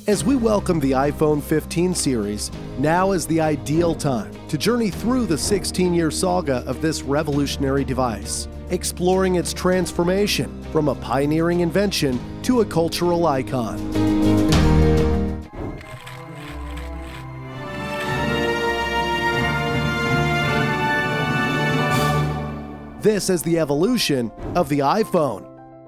As we welcome the iPhone 15 series, now is the ideal time to journey through the 16-year saga of this revolutionary device, exploring its transformation from a pioneering invention to a cultural icon. This is the evolution of the iPhone.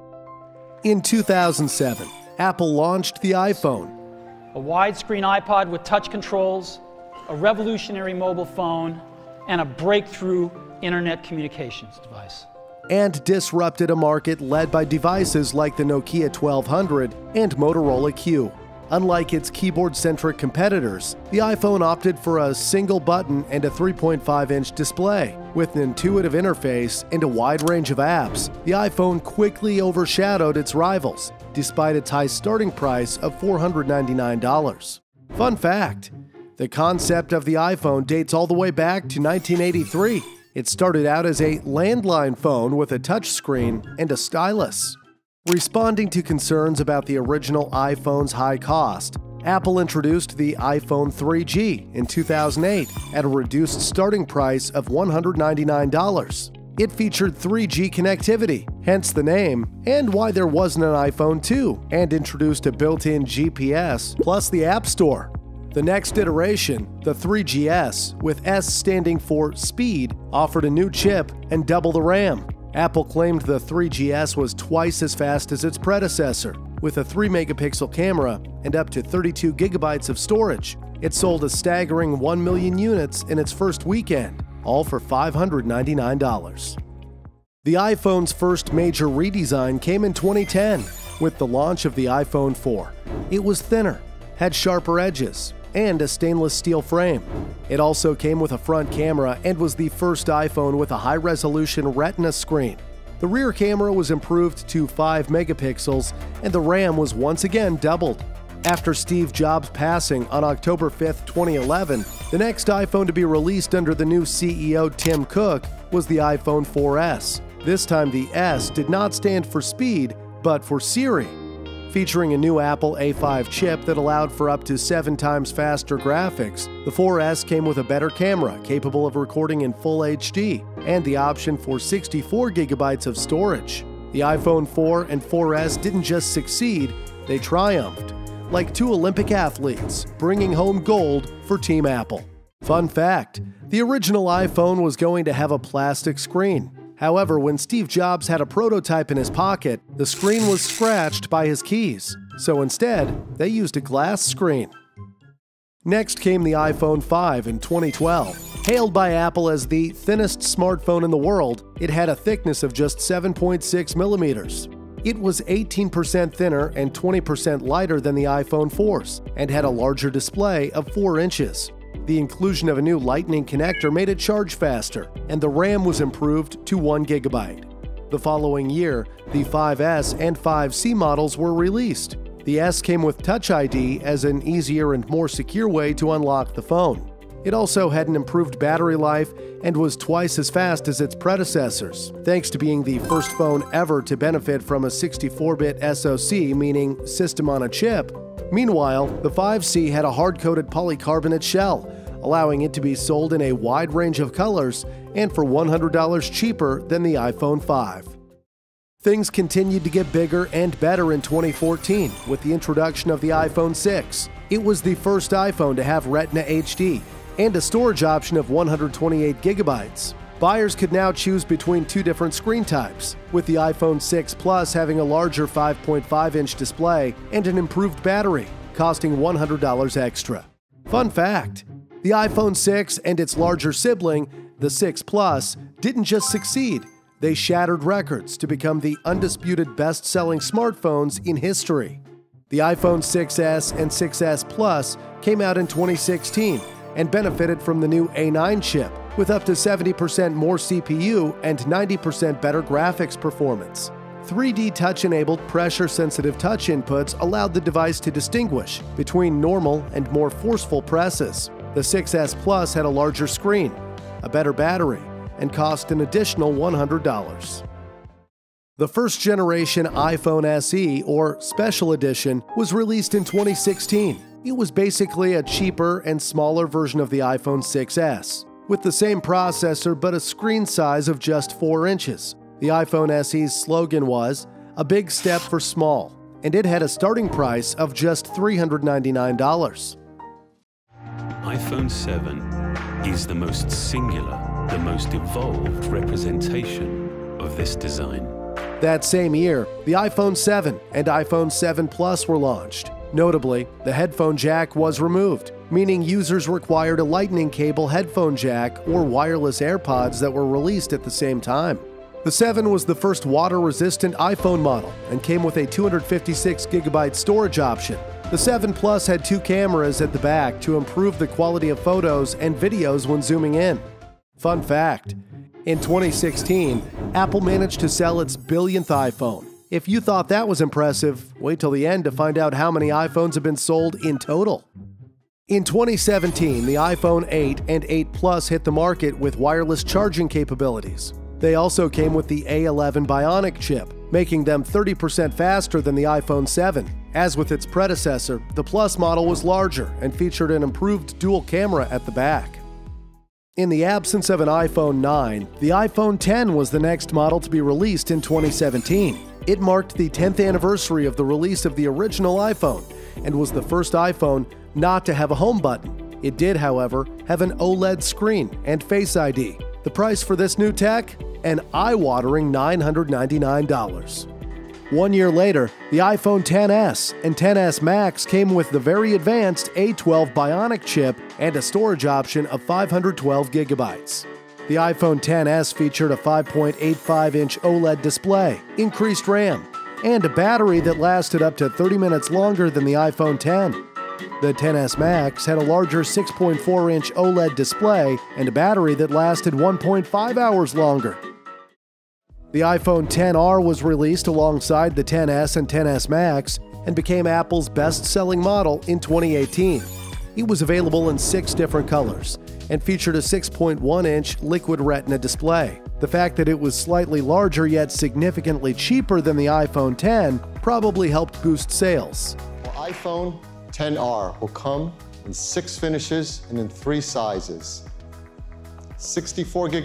In 2007, Apple launched the iPhone. A widescreen iPod with touch controls, a revolutionary mobile phone, and a breakthrough internet communications device. And disrupted a market led by devices like the Nokia 1200 and Motorola Q. Unlike its keyboard-centric competitors, the iPhone opted for a single button and a 3.5-inch display. With an intuitive interface and a wide range of apps, the iPhone quickly overshadowed its rivals, despite its high starting price of $499. Fun fact: the concept of the iPhone dates all the way back to 1983. It started out as a landline phone with a touchscreen and a stylus. Responding to concerns about the original iPhone's high cost, Apple introduced the iPhone 3G in 2008 at a reduced starting price of $199. It featured 3G connectivity, hence the name, and why there wasn't an iPhone 2, and introduced a built-in GPS plus the App Store. The next iteration, the 3GS, with S standing for Speed, offered a new chip and double the RAM. Apple claimed the 3GS was twice as fast as its predecessor, with a 3-megapixel camera and up to 32 gigabytes of storage. It sold a staggering 1 million units in its first weekend, all for $599. The iPhone's first major redesign came in 2010 with the launch of the iPhone 4. It was thinner, had sharper edges, and a stainless steel frame. It also came with a front camera and was the first iPhone with a high-resolution Retina screen. The rear camera was improved to 5 megapixels, and the RAM was once again doubled. After Steve Jobs' passing on October 5, 2011, the next iPhone to be released under the new CEO Tim Cook was the iPhone 4S. This time the S did not stand for speed, but for Siri. Featuring a new Apple A5 chip that allowed for up to 7 times faster graphics, the 4S came with a better camera capable of recording in full HD and the option for 64 gigabytes of storage. The iPhone 4 and 4S didn't just succeed, they triumphed, like two Olympic athletes, bringing home gold for Team Apple. Fun fact: the original iPhone was going to have a plastic screen. However, when Steve Jobs had a prototype in his pocket, the screen was scratched by his keys, so instead, they used a glass screen. Next came the iPhone 5 in 2012. Hailed by Apple as the thinnest smartphone in the world, it had a thickness of just 7.6 millimeters. It was 18% thinner and 20% lighter than the iPhone 4's, and had a larger display of 4 inches. The inclusion of a new Lightning connector made it charge faster, and the RAM was improved to 1 gigabyte. The following year, the 5S and 5C models were released. The S came with Touch ID as an easier and more secure way to unlock the phone. It also had an improved battery life and was twice as fast as its predecessors, thanks to being the first phone ever to benefit from a 64-bit SoC, meaning System on a Chip. Meanwhile, the 5C had a hard-coated polycarbonate shell, allowing it to be sold in a wide range of colors and for $100 cheaper than the iPhone 5. Things continued to get bigger and better in 2014 with the introduction of the iPhone 6. It was the first iPhone to have Retina HD and a storage option of 128 gigabytes. Buyers could now choose between 2 different screen types, with the iPhone 6 Plus having a larger 5.5-inch display and an improved battery, costing $100 extra. Fun fact: the iPhone 6 and its larger sibling, the 6 Plus, didn't just succeed, they shattered records to become the undisputed best-selling smartphones in history. The iPhone 6S and 6S Plus came out in 2016 and benefited from the new A9 chip, with up to 70% more CPU and 90% better graphics performance. 3D touch-enabled pressure-sensitive touch inputs allowed the device to distinguish between normal and more forceful presses. The 6S Plus had a larger screen, a better battery, and cost an additional $100. The first generation iPhone SE, or Special Edition, was released in 2016. It was basically a cheaper and smaller version of the iPhone 6s, with the same processor but a screen size of just 4 inches. The iPhone SE's slogan was, "A big step for small," and it had a starting price of just $399. iPhone 7 is the most singular, the most evolved representation of this design. That same year, the iPhone 7 and iPhone 7 Plus were launched. Notably, the headphone jack was removed, meaning users required a lightning cable headphone jack or wireless AirPods that were released at the same time. The 7 was the first water-resistant iPhone model and came with a 256GB storage option. The 7 Plus had 2 cameras at the back to improve the quality of photos and videos when zooming in. Fun fact: in 2016, Apple managed to sell its billionth iPhone. If you thought that was impressive, wait till the end to find out how many iPhones have been sold in total. In 2017, the iPhone 8 and 8 Plus hit the market with wireless charging capabilities. They also came with the A11 Bionic chip, making them 30% faster than the iPhone 7. As with its predecessor, the Plus model was larger and featured an improved dual camera at the back. In the absence of an iPhone 9, the iPhone 10 was the next model to be released in 2017. It marked the 10th anniversary of the release of the original iPhone and was the first iPhone not to have a home button. It did, however, have an OLED screen and Face ID. The price for this new tech? An eye-watering $999. 1 year later, the iPhone XS and XS Max came with the very advanced A12 Bionic chip and a storage option of 512GB. The iPhone XS featured a 5.85-inch OLED display, increased RAM, and a battery that lasted up to 30 minutes longer than the iPhone X. The XS Max had a larger 6.4-inch OLED display and a battery that lasted 1.5 hours longer. The iPhone XR was released alongside the XS and XS Max and became Apple's best-selling model in 2018. It was available in 6 different colors and featured a 6.1-inch liquid retina display. The fact that it was slightly larger yet significantly cheaper than the iPhone X probably helped boost sales. The iPhone XR will come in 6 finishes and in 3 sizes: 64GB,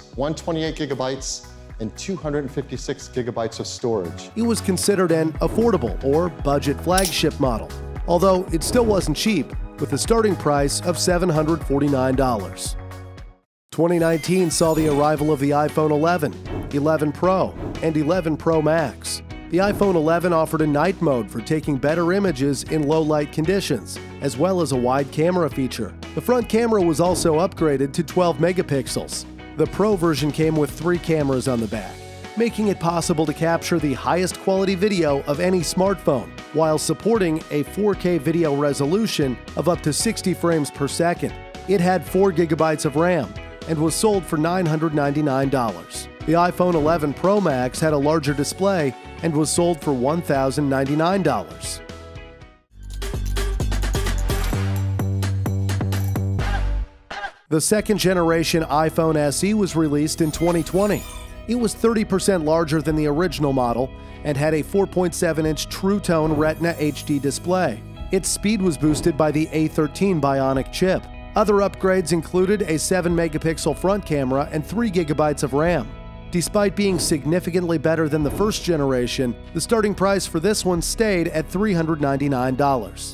128GB, and 256GB of storage. It was considered an affordable or budget flagship model, although it still wasn't cheap, with a starting price of $749. 2019 saw the arrival of the iPhone 11, 11 Pro, and 11 Pro Max. The iPhone 11 offered a night mode for taking better images in low-light conditions, as well as a wide camera feature. The front camera was also upgraded to 12 megapixels. The Pro version came with 3 cameras on the back, making it possible to capture the highest quality video of any smartphone, while supporting a 4K video resolution of up to 60 frames per second. It had 4 GB of RAM and was sold for $999. The iPhone 11 Pro Max had a larger display and was sold for $1,099. The second-generation iPhone SE was released in 2020. It was 30% larger than the original model and had a 4.7-inch True Tone Retina HD display. Its speed was boosted by the A13 Bionic chip. Other upgrades included a 7-megapixel front camera and 3 GB of RAM. Despite being significantly better than the first generation, the starting price for this one stayed at $399.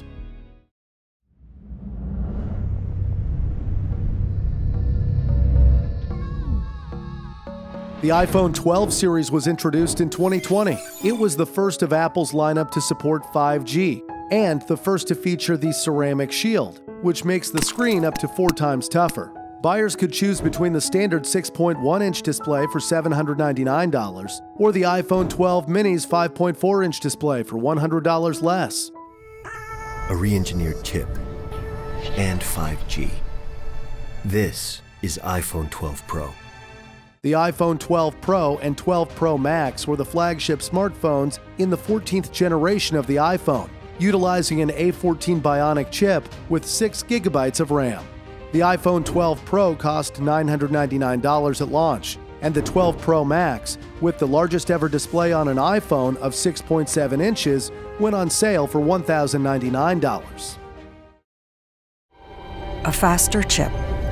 The iPhone 12 series was introduced in 2020. It was the first of Apple's lineup to support 5G, and the first to feature the ceramic shield, which makes the screen up to 4 times tougher. Buyers could choose between the standard 6.1-inch display for $799 or the iPhone 12 mini's 5.4-inch display for $100 less. A re-engineered chip and 5G. This is iPhone 12 Pro. The iPhone 12 Pro and 12 Pro Max were the flagship smartphones in the 14th generation of the iPhone, utilizing an A14 Bionic chip with 6 GB of RAM. The iPhone 12 Pro cost $999 at launch and the 12 Pro Max, with the largest ever display on an iPhone of 6.7 inches, went on sale for $1,099. A faster chip,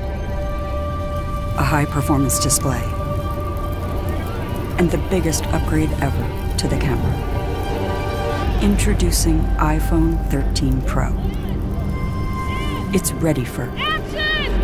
a high-performance display, and the biggest upgrade ever to the camera. Introducing iPhone 13 Pro. It's ready for action!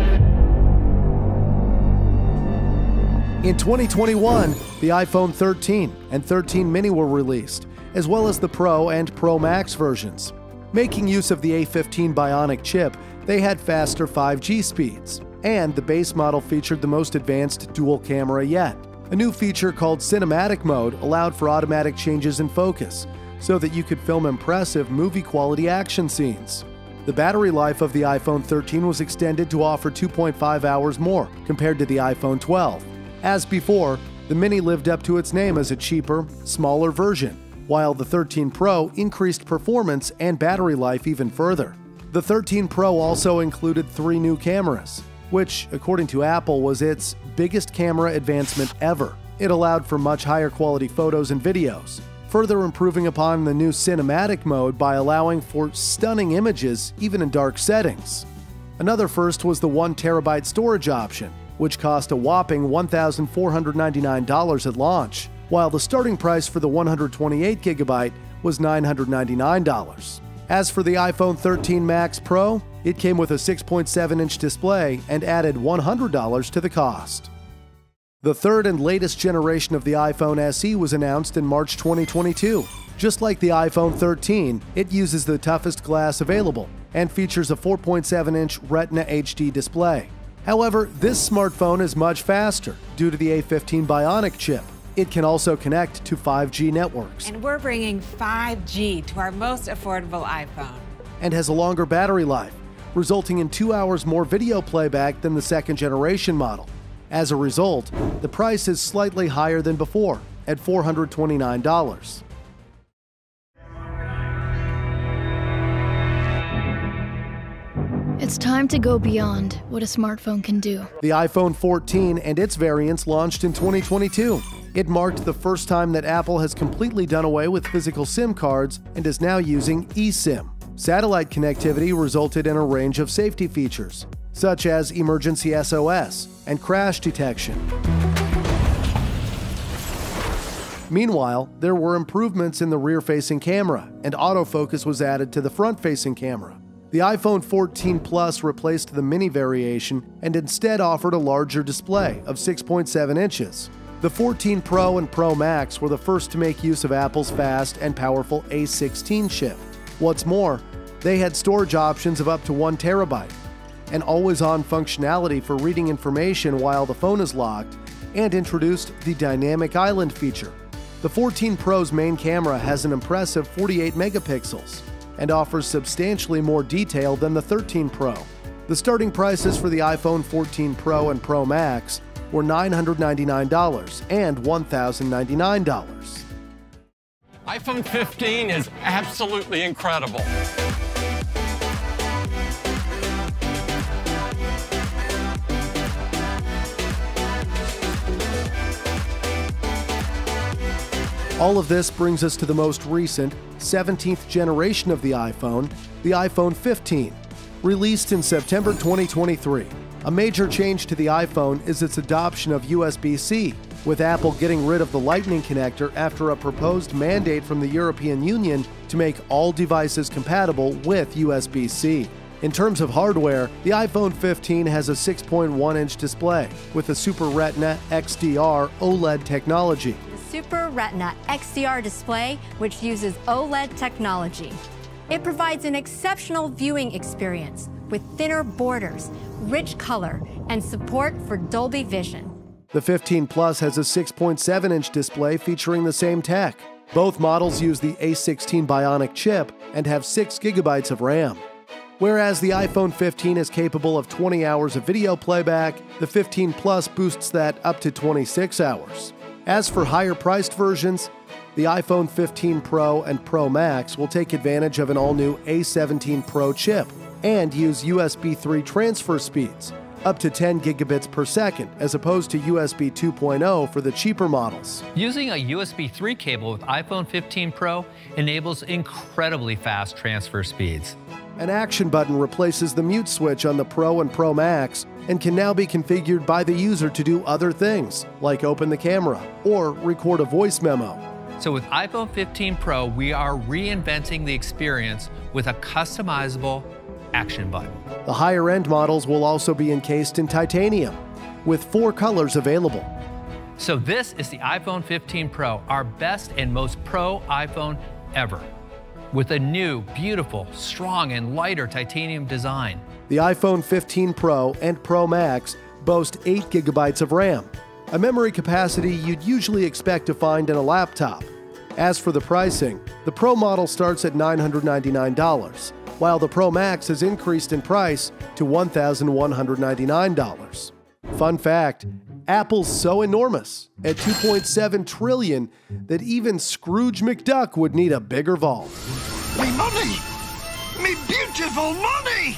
In 2021, the iPhone 13 and 13 mini were released, as well as the Pro and Pro Max versions. Making use of the A15 Bionic chip, they had faster 5G speeds, and the base model featured the most advanced dual camera yet. A new feature called Cinematic Mode allowed for automatic changes in focus, so that you could film impressive movie-quality action scenes. The battery life of the iPhone 13 was extended to offer 2.5 hours more compared to the iPhone 12. As before, the Mini lived up to its name as a cheaper, smaller version, while the 13 Pro increased performance and battery life even further. The 13 Pro also included 3 new cameras, which, according to Apple, was its biggest camera advancement ever. It allowed for much higher quality photos and videos, further improving upon the new cinematic mode by allowing for stunning images even in dark settings. Another first was the 1 TB storage option, which cost a whopping $1,499 at launch, while the starting price for the 128 GB was $999. As for the iPhone 13 Max Pro, it came with a 6.7-inch display and added $100 to the cost. The third and latest generation of the iPhone SE was announced in March 2022. Just like the iPhone 13, it uses the toughest glass available and features a 4.7-inch Retina HD display. However, this smartphone is much faster due to the A15 Bionic chip. It can also connect to 5G networks. And we're bringing 5G to our most affordable iPhone. And has a longer battery life, resulting in 2 hours more video playback than the second generation model. As a result, the price is slightly higher than before, at $429. It's time to go beyond what a smartphone can do. The iPhone 14 and its variants launched in 2022. It marked the first time that Apple has completely done away with physical SIM cards and is now using eSIM. Satellite connectivity resulted in a range of safety features, such as emergency SOS and crash detection. Meanwhile, there were improvements in the rear-facing camera, and autofocus was added to the front-facing camera. The iPhone 14 Plus replaced the mini variation and instead offered a larger display of 6.7 inches. The 14 Pro and Pro Max were the first to make use of Apple's fast and powerful A16 chip. What's more, they had storage options of up to 1 TB, and always-on functionality for reading information while the phone is locked, and introduced the Dynamic Island feature. The 14 Pro's main camera has an impressive 48 megapixels and offers substantially more detail than the 13 Pro. The starting prices for the iPhone 14 Pro and Pro Max were $999 and $1,099. iPhone 15 is absolutely incredible. All of this brings us to the most recent, 17th generation of the iPhone 15, released in September 2023. A major change to the iPhone is its adoption of USB-C, with Apple getting rid of the Lightning connector after a proposed mandate from the European Union to make all devices compatible with USB-C. In terms of hardware, the iPhone 15 has a 6.1-inch display with a Super Retina XDR OLED technology. Super Retina XDR display, which uses OLED technology. It provides an exceptional viewing experience with thinner borders, rich color, and support for Dolby Vision. The 15 Plus has a 6.7-inch display featuring the same tech. Both models use the A16 Bionic chip and have 6 GB of RAM. Whereas the iPhone 15 is capable of 20 hours of video playback, the 15 Plus boosts that up to 26 hours. As for higher-priced versions, the iPhone 15 Pro and Pro Max will take advantage of an all-new A17 Pro chip and use USB 3 transfer speeds, up to 10 gigabits per second, as opposed to USB 2.0 for the cheaper models. Using a USB 3 cable with iPhone 15 Pro enables incredibly fast transfer speeds. An action button replaces the mute switch on the Pro and Pro Max and can now be configured by the user to do other things, like open the camera or record a voice memo. So with iPhone 15 Pro, we are reinventing the experience with a customizable action button. The higher-end models will also be encased in titanium, with 4 colors available. So this is the iPhone 15 Pro, our best and most pro iPhone ever, with a new, beautiful, strong, and lighter titanium design. The iPhone 15 Pro and Pro Max boast 8 gigabytes of RAM, a memory capacity you'd usually expect to find in a laptop. As for the pricing, the Pro model starts at $999, while the Pro Max has increased in price to $1,199. Fun fact, Apple's so enormous, at $2.7 trillion, that even Scrooge McDuck would need a bigger vault. Me money! Me beautiful money!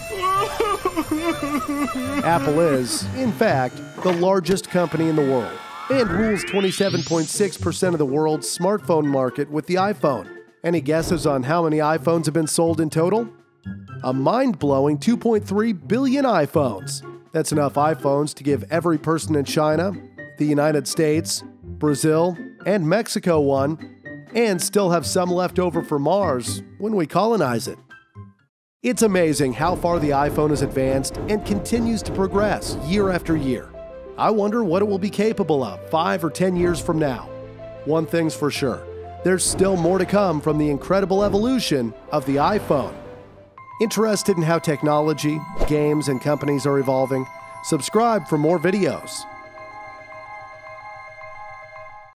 Apple is, in fact, the largest company in the world and rules 27.6% of the world's smartphone market with the iPhone. Any guesses on how many iPhones have been sold in total? A mind-blowing 2.3 billion iPhones. That's enough iPhones to give every person in China, the United States, Brazil, and Mexico one, and still have some left over for Mars when we colonize it. It's amazing how far the iPhone has advanced and continues to progress year after year. I wonder what it will be capable of 5 or 10 years from now. One thing's for sure, there's still more to come from the incredible evolution of the iPhone. Interested in how technology, games, and companies are evolving? Subscribe for more videos.